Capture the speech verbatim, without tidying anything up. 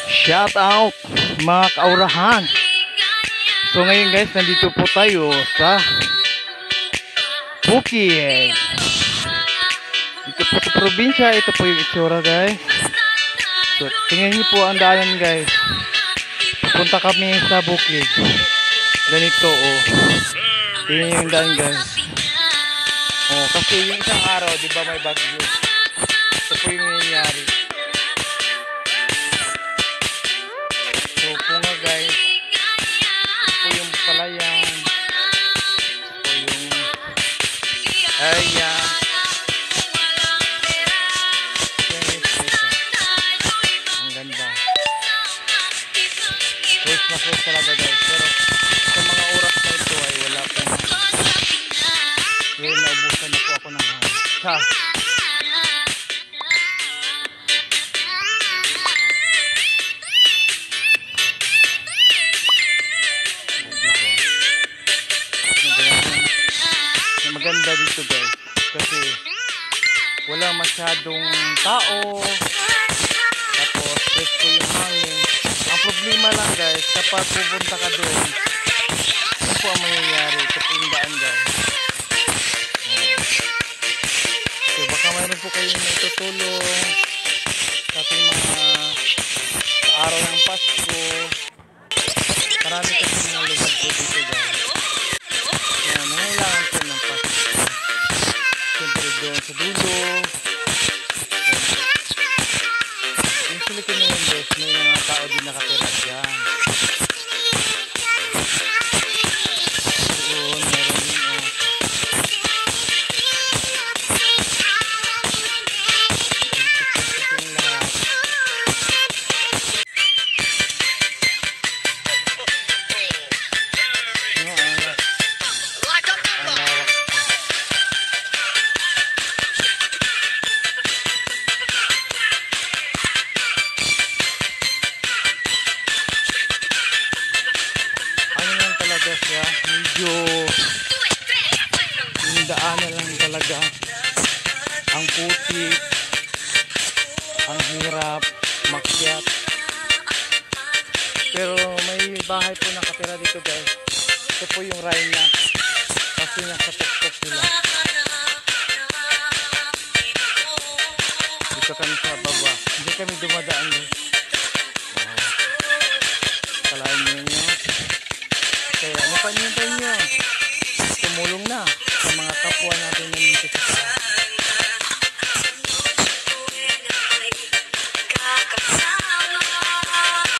Shout out mga kaurahan. So ngayon guys, nandito po tayo sa Bukid. Dito po sa probinsya, ito po yung itsura guys. So tingnan niyo po ang daanan guys. Pupunta kami sa Bukid. Ganito oh. Tingnan niyo yung daan guys. Oh, kasi yung isang araw, di ba may bagyo? Ito po yung nangyayari. So po nga guys, ito po yung palayan, ito po yung area. Ang ganda. Fresh na fresh talaga guys. Pero sa mga oras na ito ay wala po na. Ngayon naubusan na po ako ng hangin. Ha! Maganda dito guys kasi wala masyadong tao, tapos presko yung hangin. Ang problema lang guys, kapag pupunta ka doon, ano po ang mangyayari? Ito po yung daan guys. So baka mayroon po kayong itutulong sa ating mga sa araw ng Pasko. Marami kasi mga lugar po dito guys. Kaya nangailangan po ng Pasko. Siyempre doon sa dulo. Usually ko na yun guys, may mga tao din nakatira dyan. Doon, meron din oh. Siya, medyo yung daanan lang talaga ang putik, ang hirap makyat, pero may bahay po nakatira dito guys. Ito po yung Rhina kasi nasa tuktok sila. Dito kami sa baba, hindi kami dumadaan guys.